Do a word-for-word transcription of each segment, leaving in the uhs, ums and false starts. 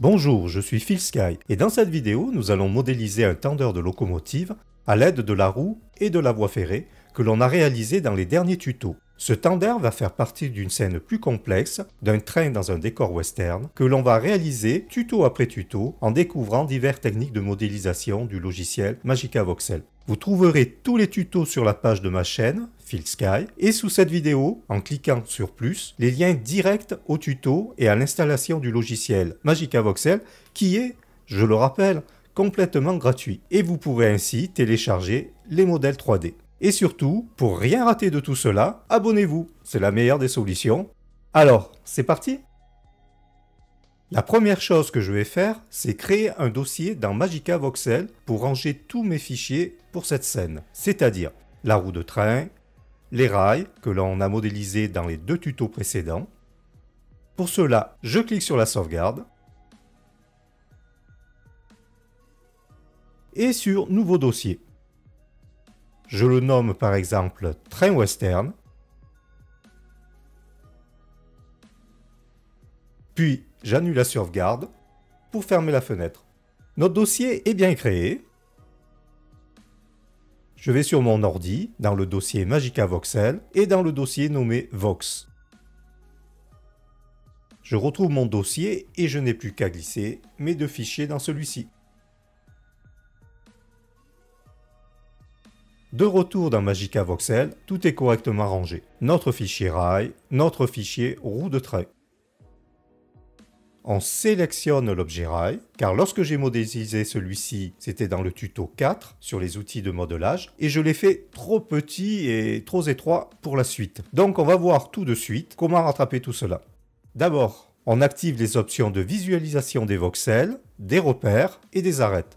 Bonjour, je suis Phil Sky et dans cette vidéo, nous allons modéliser un tendeur de locomotive à l'aide de la roue et de la voie ferrée que l'on a réalisé dans les derniers tutos. Ce tender va faire partie d'une scène plus complexe, d'un train dans un décor western, que l'on va réaliser tuto après tuto en découvrant diverses techniques de modélisation du logiciel Magica Voxel. Vous trouverez tous les tutos sur la page de ma chaîne, Phil Sky, et sous cette vidéo, en cliquant sur plus, les liens directs au tuto et à l'installation du logiciel Magica Voxel, qui est, je le rappelle, complètement gratuit. Et vous pourrez ainsi télécharger les modèles trois D. Et surtout, pour rien rater de tout cela, abonnez-vous, c'est la meilleure des solutions. Alors, c'est parti! La première chose que je vais faire, c'est créer un dossier dans Magica Voxel pour ranger tous mes fichiers pour cette scène, c'est-à-dire la roue de train, les rails que l'on a modélisés dans les deux tutos précédents. Pour cela, je clique sur la sauvegarde et sur Nouveau dossier. Je le nomme par exemple Train Western. Puis j'annule la sauvegarde pour fermer la fenêtre. Notre dossier est bien créé. Je vais sur mon ordi, dans le dossier Magica Voxel et dans le dossier nommé Vox. Je retrouve mon dossier et je n'ai plus qu'à glisser mes deux fichiers dans celui-ci. De retour dans Magica Voxel, tout est correctement rangé. Notre fichier rail, notre fichier roue de train. On sélectionne l'objet rail, car lorsque j'ai modélisé celui-ci, c'était dans le tuto quatre sur les outils de modelage, et je l'ai fait trop petit et trop étroit pour la suite. Donc on va voir tout de suite comment rattraper tout cela. D'abord, on active les options de visualisation des voxels, des repères et des arêtes.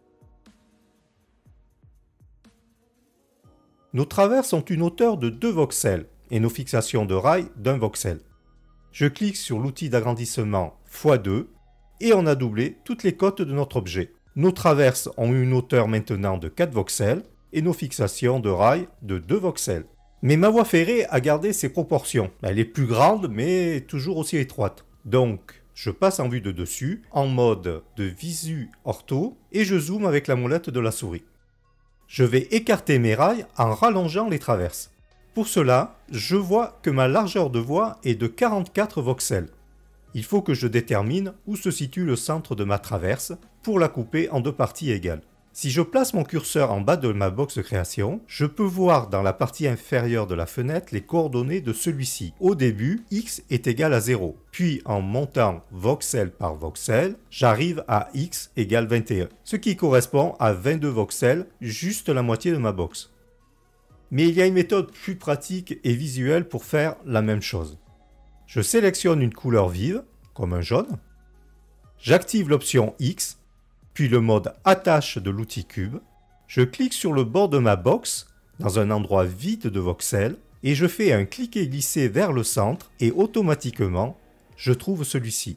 Nos traverses ont une hauteur de deux voxels et nos fixations de rail d'un voxel. Je clique sur l'outil d'agrandissement fois deux et on a doublé toutes les côtes de notre objet. Nos traverses ont une hauteur maintenant de quatre voxels et nos fixations de rail de deux voxels. Mais ma voie ferrée a gardé ses proportions. Elle est plus grande mais toujours aussi étroite. Donc je passe en vue de dessus en mode de visu ortho et je zoome avec la molette de la souris. Je vais écarter mes rails en rallongeant les traverses. Pour cela, je vois que ma largeur de voie est de quarante-quatre voxels. Il faut que je détermine où se situe le centre de ma traverse pour la couper en deux parties égales. Si je place mon curseur en bas de ma box de création, je peux voir dans la partie inférieure de la fenêtre les coordonnées de celui-ci. Au début, x est égal à zéro. Puis en montant voxel par voxel, j'arrive à x égale vingt et un. Ce qui correspond à vingt-deux voxels, juste la moitié de ma box. Mais il y a une méthode plus pratique et visuelle pour faire la même chose. Je sélectionne une couleur vive, comme un jaune. J'active l'option X, puis le mode attache de l'outil cube. Je clique sur le bord de ma box, dans un endroit vide de voxels, et je fais un cliquer-glisser vers le centre, et automatiquement, je trouve celui-ci.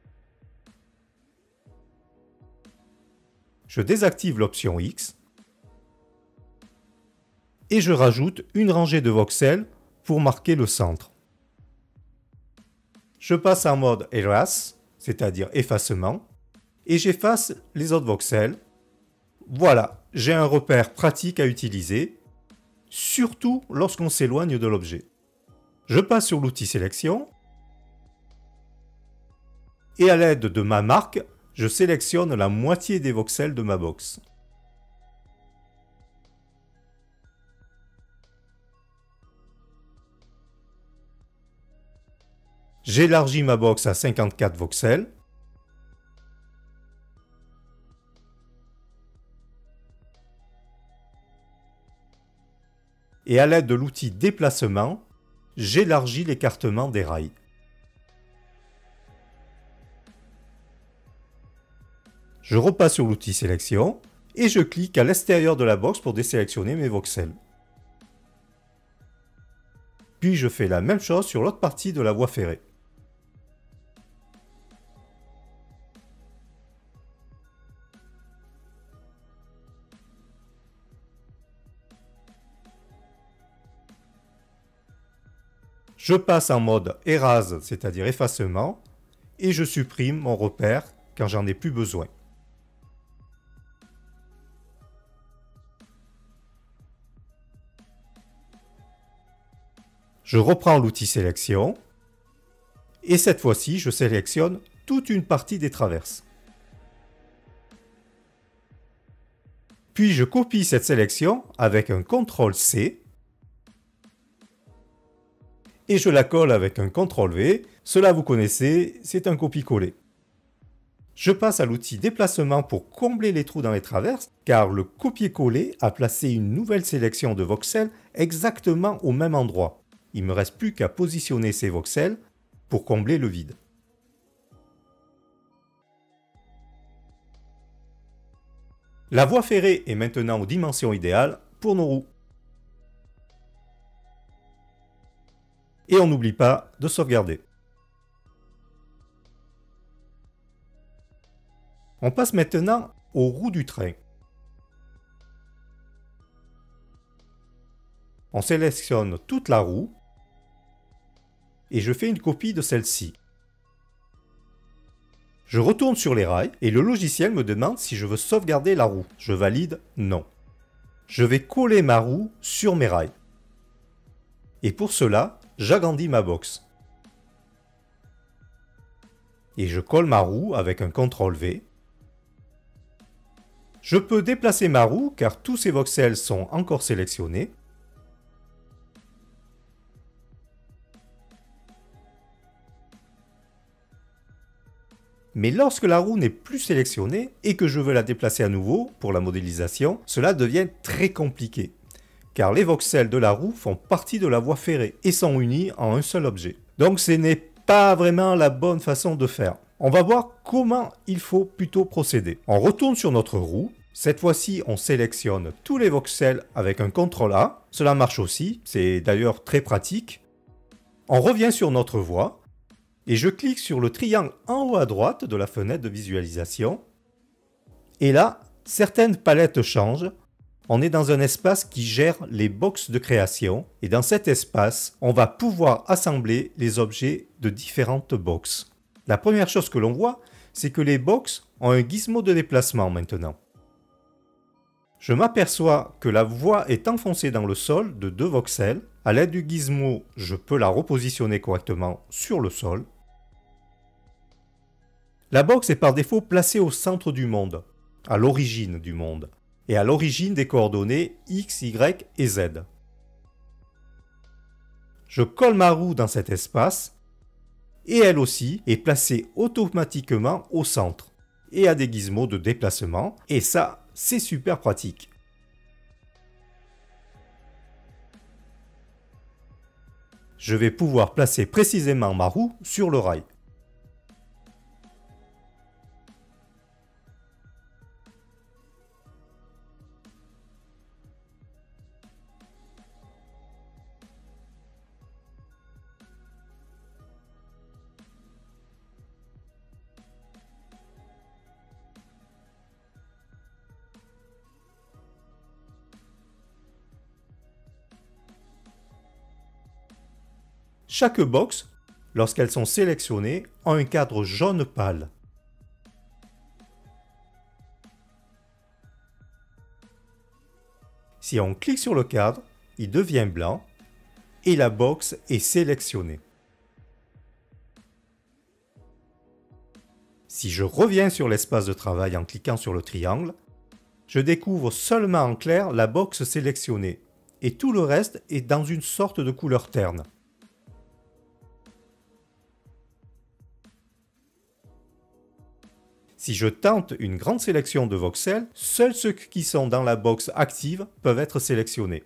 Je désactive l'option X, et je rajoute une rangée de voxels pour marquer le centre. Je passe en mode Erase, c'est-à-dire effacement, et j'efface les autres voxels. Voilà, j'ai un repère pratique à utiliser, surtout lorsqu'on s'éloigne de l'objet. Je passe sur l'outil sélection, et à l'aide de ma marque, je sélectionne la moitié des voxels de ma box. J'élargis ma box à cinquante-quatre voxels. Et à l'aide de l'outil déplacement, j'élargis l'écartement des rails. Je repasse sur l'outil sélection et je clique à l'extérieur de la box pour désélectionner mes voxels. Puis je fais la même chose sur l'autre partie de la voie ferrée. Je passe en mode Erase, c'est-à-dire effacement, et je supprime mon repère quand j'en ai plus besoin. Je reprends l'outil sélection et cette fois-ci je sélectionne toute une partie des traverses. Puis je copie cette sélection avec un contrôle C et je la colle avec un contrôle V. Cela vous connaissez, c'est un copier-coller. Je passe à l'outil déplacement pour combler les trous dans les traverses, car le copier-coller a placé une nouvelle sélection de voxels exactement au même endroit. Il ne me reste plus qu'à positionner ces voxels pour combler le vide. La voie ferrée est maintenant aux dimensions idéales pour nos roues. Et on n'oublie pas de sauvegarder. On passe maintenant aux roues du train. On sélectionne toute la roue et je fais une copie de celle-ci. Je retourne sur les rails et le logiciel me demande si je veux sauvegarder la roue. Je valide non. Je vais coller ma roue sur mes rails. Et pour cela, j'agrandis ma box. Et je colle ma roue avec un contrôle V. Je peux déplacer ma roue car tous ces voxels sont encore sélectionnés. Mais lorsque la roue n'est plus sélectionnée et que je veux la déplacer à nouveau pour la modélisation, cela devient très compliqué. Car les voxels de la roue font partie de la voie ferrée et sont unis en un seul objet. Donc ce n'est pas vraiment la bonne façon de faire. On va voir comment il faut plutôt procéder. On retourne sur notre roue. Cette fois-ci, on sélectionne tous les voxels avec un contrôle A. Cela marche aussi, c'est d'ailleurs très pratique. On revient sur notre voie. Et je clique sur le triangle en haut à droite de la fenêtre de visualisation. Et là, certaines palettes changent. On est dans un espace qui gère les boxes de création. Et dans cet espace, on va pouvoir assembler les objets de différentes boxes. La première chose que l'on voit, c'est que les boxes ont un gizmo de déplacement maintenant. Je m'aperçois que la voie est enfoncée dans le sol de deux voxels. À l'aide du gizmo, je peux la repositionner correctement sur le sol. La box est par défaut placée au centre du monde, à l'origine du monde, et à l'origine des coordonnées X, Y et Z. Je colle ma roue dans cet espace, et elle aussi est placée automatiquement au centre, et a des gizmos de déplacement, et ça, c'est super pratique. Je vais pouvoir placer précisément ma roue sur le rail. Chaque box, lorsqu'elles sont sélectionnées, a un cadre jaune pâle. Si on clique sur le cadre, il devient blanc et la box est sélectionnée. Si je reviens sur l'espace de travail en cliquant sur le triangle, je découvre seulement en clair la box sélectionnée et tout le reste est dans une sorte de couleur terne. Si je tente une grande sélection de voxels, seuls ceux qui sont dans la box active peuvent être sélectionnés.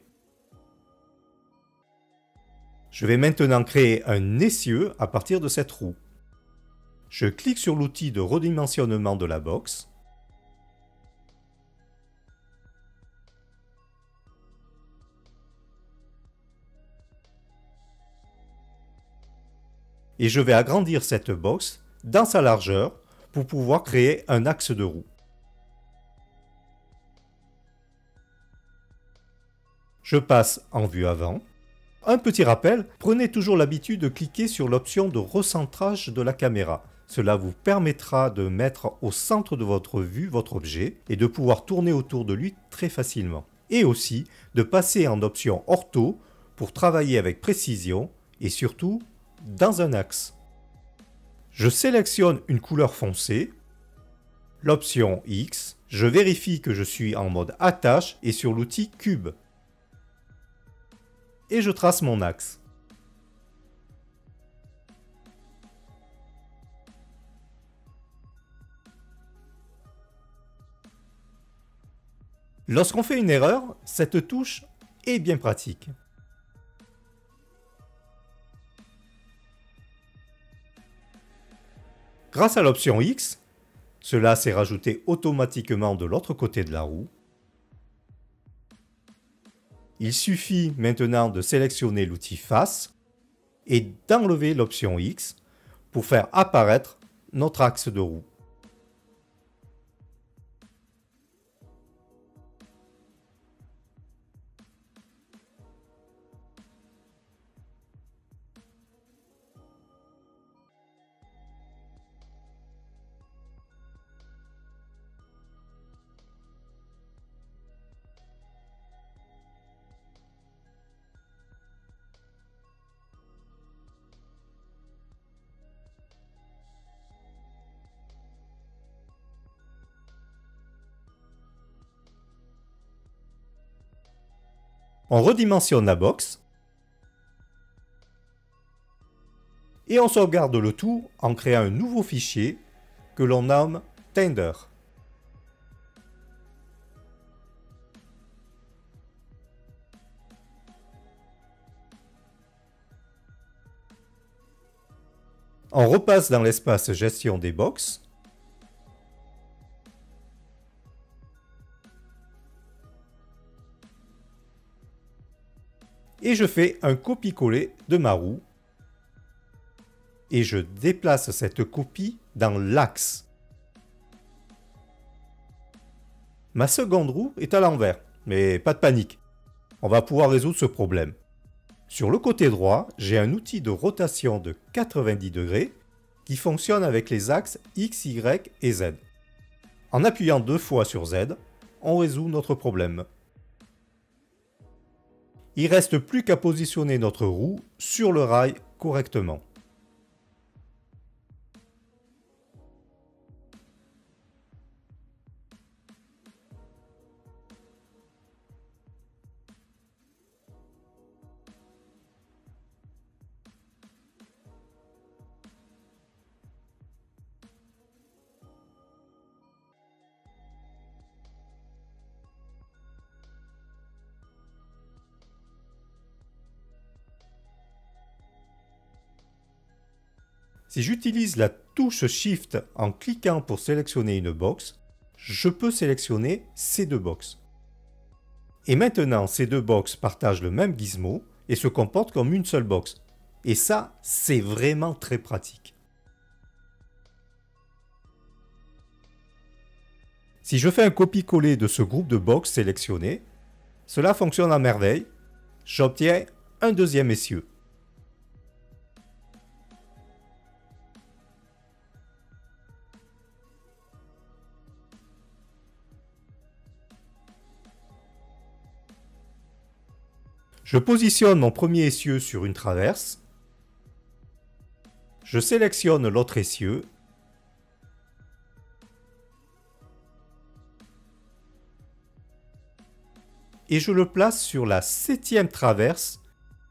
Je vais maintenant créer un essieu à partir de cette roue. Je clique sur l'outil de redimensionnement de la box. Et je vais agrandir cette box dans sa largeur pour pouvoir créer un axe de roue. Je passe en vue avant. Un petit rappel, prenez toujours l'habitude de cliquer sur l'option de recentrage de la caméra. Cela vous permettra de mettre au centre de votre vue votre objet et de pouvoir tourner autour de lui très facilement. Et aussi de passer en option ortho pour travailler avec précision et surtout dans un axe. Je sélectionne une couleur foncée, l'option X, je vérifie que je suis en mode attache et sur l'outil cube. Et je trace mon axe. Lorsqu'on fait une erreur, cette touche est bien pratique. Grâce à l'option X, cela s'est rajouté automatiquement de l'autre côté de la roue. Il suffit maintenant de sélectionner l'outil Face et d'enlever l'option X pour faire apparaître notre axe de roue. On redimensionne la box et on sauvegarde le tout en créant un nouveau fichier que l'on nomme Tender. On repasse dans l'espace gestion des box. Et je fais un copier-coller de ma roue. Et je déplace cette copie dans l'axe. Ma seconde roue est à l'envers, mais pas de panique. On va pouvoir résoudre ce problème. Sur le côté droit, j'ai un outil de rotation de quatre-vingt-dix degrés qui fonctionne avec les axes X, Y et Z. En appuyant deux fois sur Z, on résout notre problème. Il ne reste plus qu'à positionner notre roue sur le rail correctement. Si j'utilise la touche Shift en cliquant pour sélectionner une box, je peux sélectionner ces deux boxes. Et maintenant, ces deux boxes partagent le même gizmo et se comportent comme une seule box. Et ça, c'est vraiment très pratique. Si je fais un copier-coller de ce groupe de box sélectionné, cela fonctionne à merveille. J'obtiens un deuxième essieu. Je positionne mon premier essieu sur une traverse. Je sélectionne l'autre essieu. Et je le place sur la septième traverse,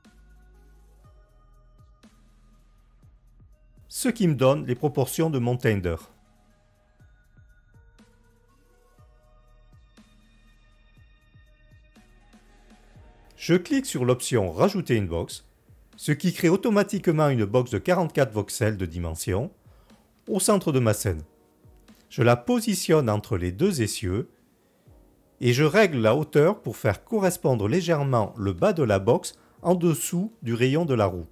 ce qui me donne les proportions de mon tender. Je clique sur l'option Rajouter une box, ce qui crée automatiquement une box de quarante-quatre voxels de dimension au centre de ma scène. Je la positionne entre les deux essieux et je règle la hauteur pour faire correspondre légèrement le bas de la box en dessous du rayon de la roue.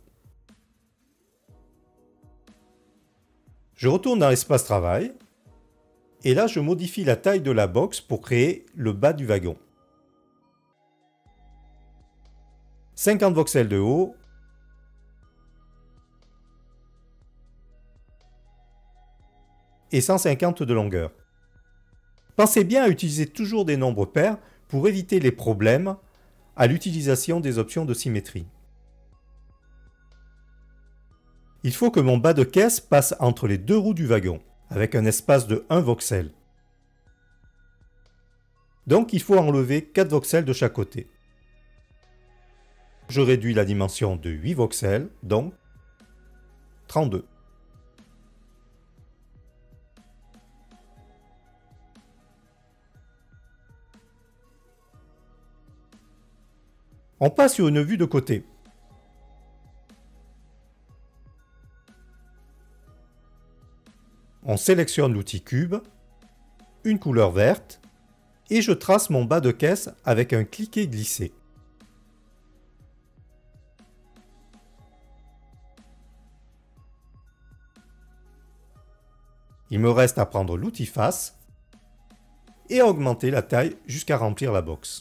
Je retourne dans l'espace travail et là je modifie la taille de la box pour créer le bas du wagon. cinquante voxels de haut. et cent cinquante de longueur. Pensez bien à utiliser toujours des nombres pairs pour éviter les problèmes à l'utilisation des options de symétrie. Il faut que mon bas de caisse passe entre les deux roues du wagon, avec un espace de un voxel. Donc il faut enlever quatre voxels de chaque côté. Je réduis la dimension de huit voxels, donc trente-deux. On passe sur une vue de côté. On sélectionne l'outil cube, une couleur verte, et je trace mon bas de caisse avec un cliquer-glisser. Il me reste à prendre l'outil face et à augmenter la taille jusqu'à remplir la box.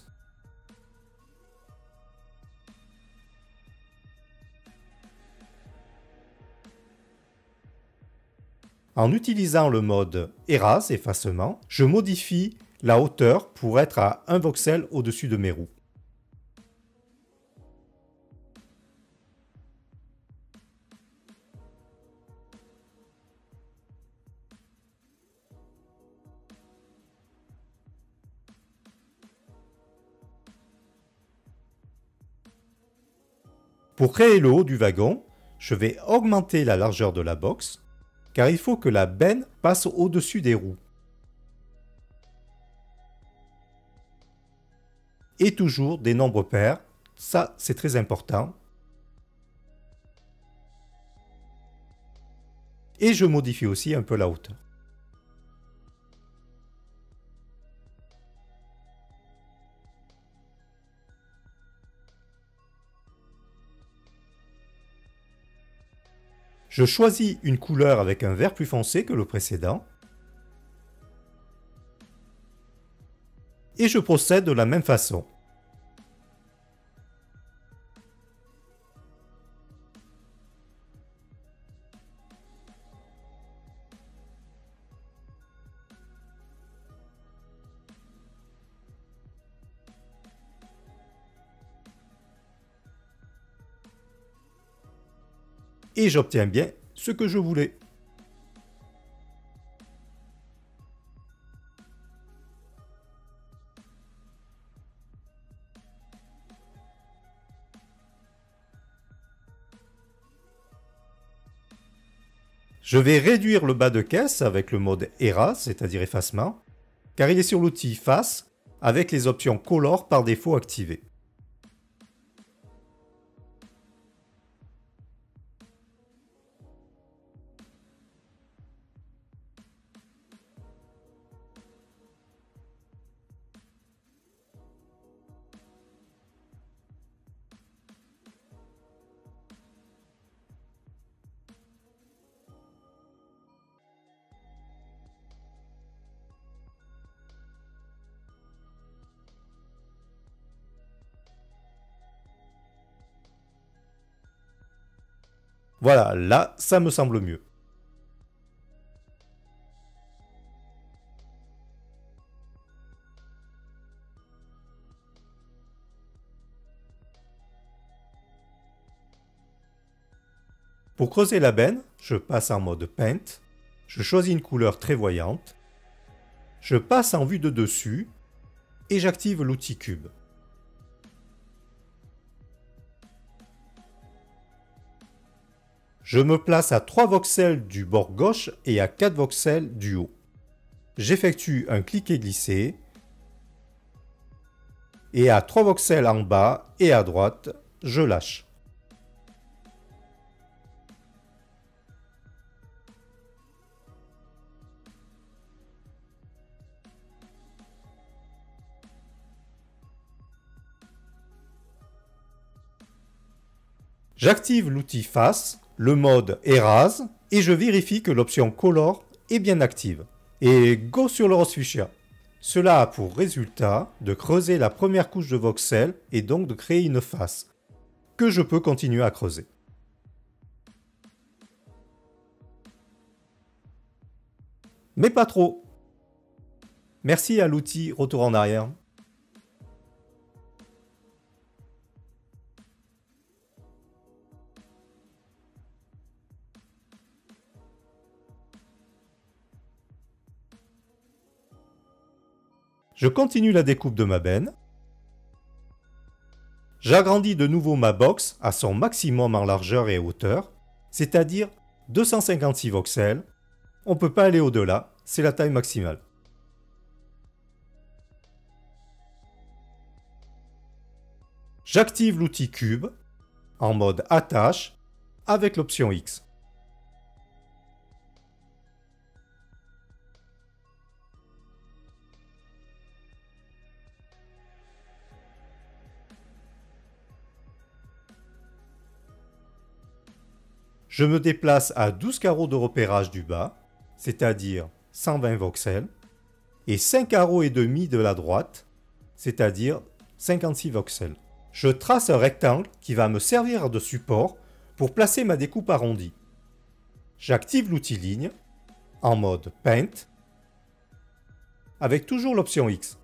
En utilisant le mode Erase, effacement, je modifie la hauteur pour être à un voxel au-dessus de mes roues. Pour créer le haut du wagon, je vais augmenter la largeur de la box, car il faut que la benne passe au-dessus des roues. Et toujours des nombres pairs, ça c'est très important. Et je modifie aussi un peu la hauteur. Je choisis une couleur avec un vert plus foncé que le précédent. Et je procède de la même façon. Et j'obtiens bien ce que je voulais. Je vais réduire le bas de caisse avec le mode Erase, c'est-à-dire effacement, car il est sur l'outil Face avec les options Color par défaut activées. Voilà, là, ça me semble mieux. Pour creuser la benne, je passe en mode Paint, je choisis une couleur très voyante, je passe en vue de dessus et j'active l'outil cube. Je me place à trois voxels du bord gauche et à quatre voxels du haut. J'effectue un cliquer-glisser et à trois voxels en bas et à droite, je lâche. J'active l'outil Face, le mode Erase, et je vérifie que l'option Color est bien active. Et go sur le rose fuchsia. Cela a pour résultat de creuser la première couche de voxels et donc de créer une face, que je peux continuer à creuser. Mais pas trop. Merci à l'outil Retour en arrière. Je continue la découpe de ma benne. J'agrandis de nouveau ma box à son maximum en largeur et hauteur, c'est-à-dire deux cent cinquante-six voxels. On ne peut pas aller au-delà, c'est la taille maximale. J'active l'outil cube en mode attache avec l'option X. Je me déplace à douze carreaux de repérage du bas, c'est-à-dire cent vingt voxels, et cinq carreaux et demi de la droite, c'est-à-dire cinquante-six voxels. Je trace un rectangle qui va me servir de support pour placer ma découpe arrondie. J'active l'outil ligne en mode Paint avec toujours l'option X.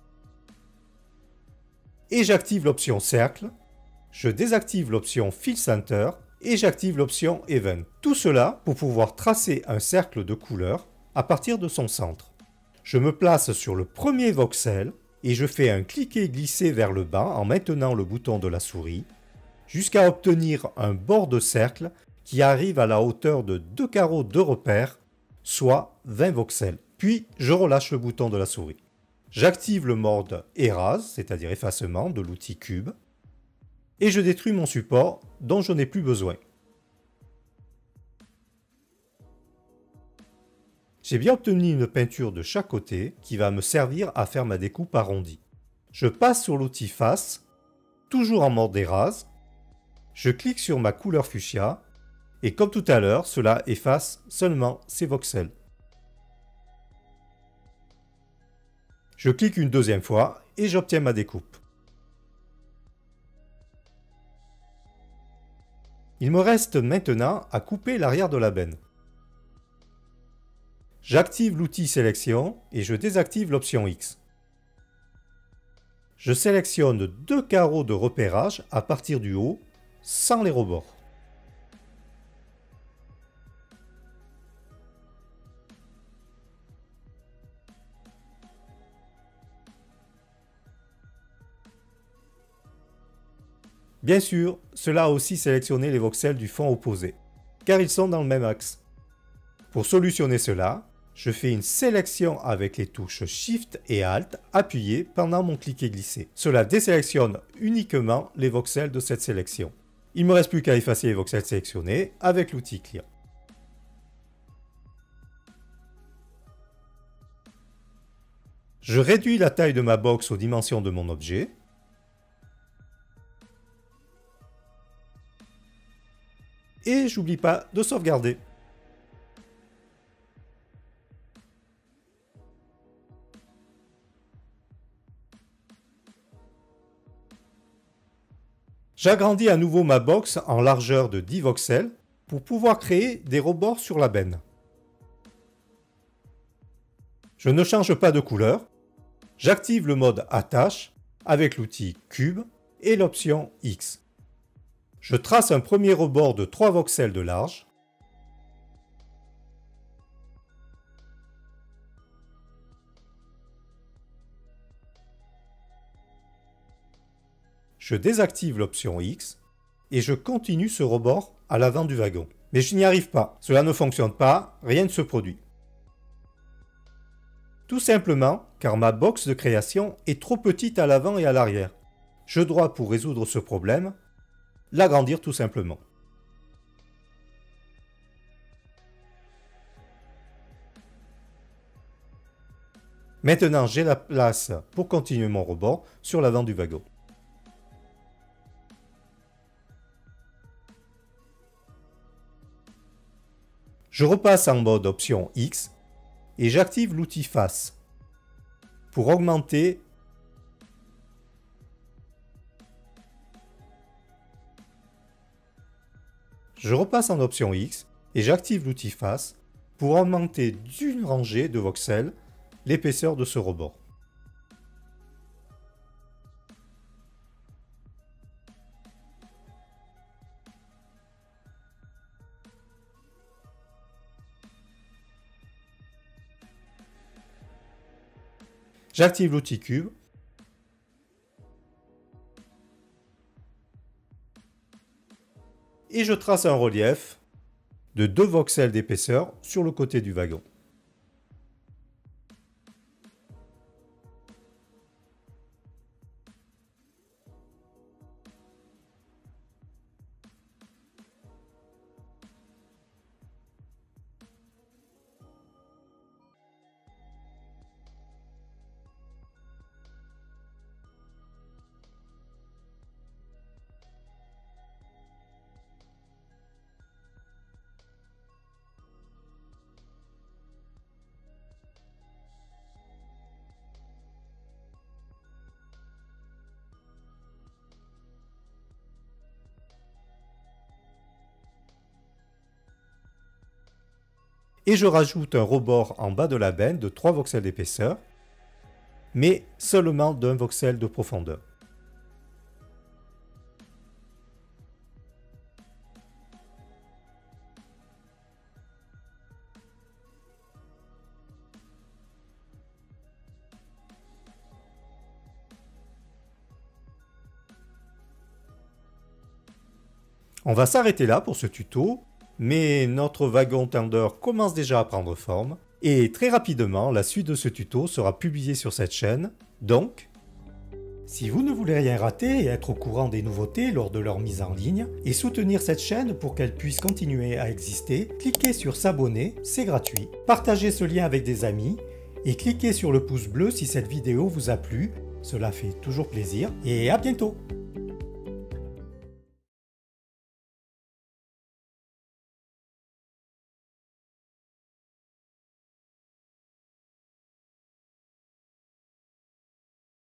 Et j'active l'option cercle, je désactive l'option Fill Center et j'active l'option Event. Tout cela pour pouvoir tracer un cercle de couleur à partir de son centre. Je me place sur le premier voxel et je fais un cliquer-glisser vers le bas en maintenant le bouton de la souris jusqu'à obtenir un bord de cercle qui arrive à la hauteur de deux carreaux de repère, soit vingt voxels. Puis je relâche le bouton de la souris. J'active le mode Erase, c'est-à-dire effacement de l'outil cube, et je détruis mon support dont je n'ai plus besoin. J'ai bien obtenu une peinture de chaque côté qui va me servir à faire ma découpe arrondie. Je passe sur l'outil Face, toujours en mode Erase, je clique sur ma couleur fuchsia, et comme tout à l'heure, cela efface seulement ces voxels. Je clique une deuxième fois et j'obtiens ma découpe. Il me reste maintenant à couper l'arrière de la benne. J'active l'outil sélection et je désactive l'option X. Je sélectionne deux carreaux de repérage à partir du haut, sans les rebords. Bien sûr, cela a aussi sélectionné les voxels du fond opposé, car ils sont dans le même axe. Pour solutionner cela, je fais une sélection avec les touches Shift et Alt appuyées pendant mon cliquer-glisser. Cela désélectionne uniquement les voxels de cette sélection. Il ne me reste plus qu'à effacer les voxels sélectionnés avec l'outil Clear. Je réduis la taille de ma box aux dimensions de mon objet. Et j'oublie pas de sauvegarder. J'agrandis à nouveau ma box en largeur de dix voxels pour pouvoir créer des rebords sur la benne. Je ne change pas de couleur. J'active le mode attache avec l'outil cube et l'option X. Je trace un premier rebord de trois voxels de large. Je désactive l'option X et je continue ce rebord à l'avant du wagon. Mais je n'y arrive pas. Cela ne fonctionne pas, rien ne se produit. Tout simplement car ma box de création est trop petite à l'avant et à l'arrière. Je dois, pour résoudre ce problème, l'agrandir tout simplement. Maintenant, j'ai la place pour continuer mon rebord sur l'avant du wagon. Je repasse en mode option X et j'active l'outil Face pour augmenter Je repasse en option X et j'active l'outil Face pour augmenter d'une rangée de voxels l'épaisseur de ce rebord. J'active l'outil cube. Et je trace un relief de deux voxels d'épaisseur sur le côté du wagon. Et je rajoute un rebord en bas de la benne de trois voxels d'épaisseur, mais seulement d'un voxel de profondeur. On va s'arrêter là pour ce tuto. Mais notre wagon tendeur commence déjà à prendre forme, et très rapidement la suite de ce tuto sera publiée sur cette chaîne, donc si vous ne voulez rien rater et être au courant des nouveautés lors de leur mise en ligne, et soutenir cette chaîne pour qu'elle puisse continuer à exister, cliquez sur s'abonner, c'est gratuit, partagez ce lien avec des amis, et cliquez sur le pouce bleu si cette vidéo vous a plu, cela fait toujours plaisir, et à bientôt!